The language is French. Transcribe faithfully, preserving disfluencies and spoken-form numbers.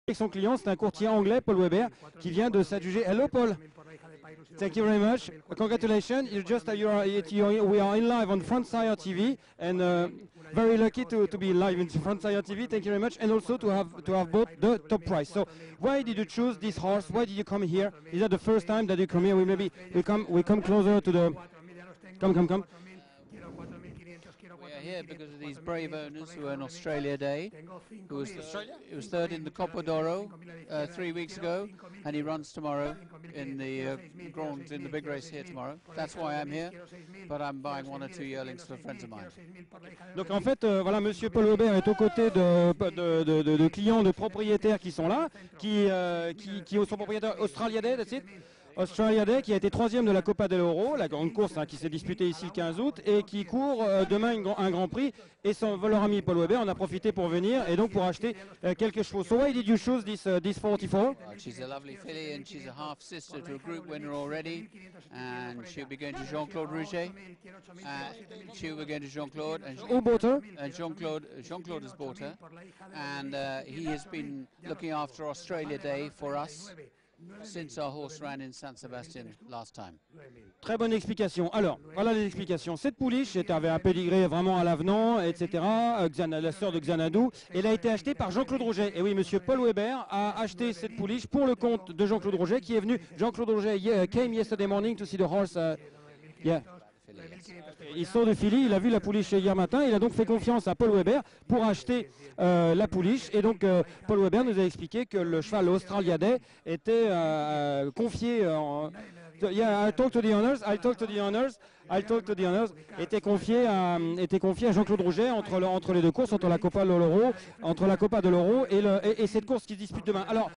avec son client, c'est un courtier anglais, Paul Weber, qui vient de s'adjuger. Hello Paul. Thank you very much. Congratulations. You just uh, you are, you are, we are in live on Frontier T V, and uh, very lucky to, to be live in Frontier T V. Thank you very much, and also to have to have bought the top price. So, why did you choose this horse? Why did you come here? Is that the first time that you come here? We maybe we come we come closer to the. Come come come. We are here because of these brave owners who are in Australia Day, who was, Australia? He was third in the Copa d'Oro uh, three weeks ago, and he runs tomorrow in the uh, Grands, in the big race here tomorrow. That's why I'm here, but I'm buying one or two yearlings for friends of mine. Donc en fait, euh, voilà, Monsieur Paul Weber est aux côtés de, de, de, de, de clients, de propriétaires qui sont là, qui, euh, qui, qui sont propriétaires Australia Day, that's it. Australia Day qui a été troisième de la Copa de l'Euro, la grande course hein, qui s'est disputée ici le quinze août et qui court euh, demain une, un grand prix. Et son, leur ami Paul Weber en a profité pour venir et donc pour acheter euh, quelques chevaux. So why did you choose this, uh, this forty-four? Uh, she's a lovely filly and she's a half sister to a group winner already, and she'll be going to Jean-Claude Rouget. Uh, she'll be going to Jean-Claude, and Who bought her? and Jean-Claude Jean-Claude has bought her, and uh, he has been looking after Australia Day for us since our horse ran in San Sebastian last time. Très bonne explication. Alors, voilà les explications. Cette pouliche avait un pédigré vraiment à l'avenant, et cetera. Euh, Xana, la sœur de Xanadu. Elle a été achetée par Jean-Claude Rouget. Et oui, Monsieur Paul Weber a acheté cette pouliche pour le compte de Jean-Claude Rouget, qui est venu. Jean-Claude Rouget uh, came yesterday morning to see the horse. Uh, yeah. Il sort de Philly, il a vu la pouliche hier matin, il a donc fait confiance à Paul Weber pour acheter euh, la pouliche. Et donc euh, Paul Weber nous a expliqué que le cheval Australia Day était euh, confié en... Yeah, I talk to the owners, I talk to the owners, I talk to the owners, était confié à, était confié à Jean-Claude Rouget entre, le, entre les deux courses, entre la Copa de l'Euro, entre la Copa de l'Euro et, le, et, et cette course qui se dispute demain. Alors,